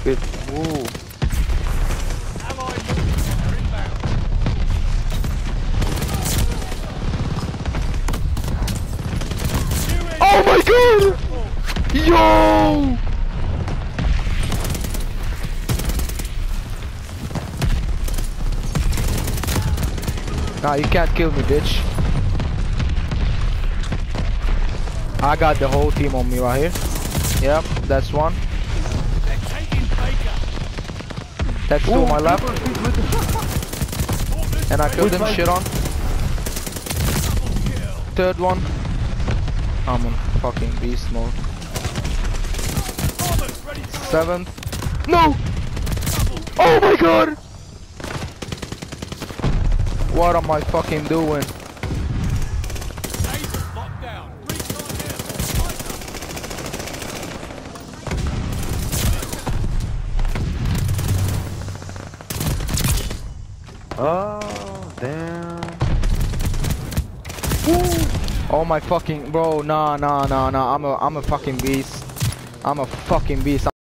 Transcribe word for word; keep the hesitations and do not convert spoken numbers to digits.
It, ooh. Oh my god! Yo! Nah, you can't kill me, bitch. I got the whole team on me right here. Yep, that's one. That's two on my left. And I killed him, shit on. Third one. I'm on fucking beast mode. Seventh. No! Oh my god! What am I fucking doing? Oh, damn. Woo. Oh my fucking bro, nah nah nah nah I'm a I'm a fucking beast. I'm a fucking beast.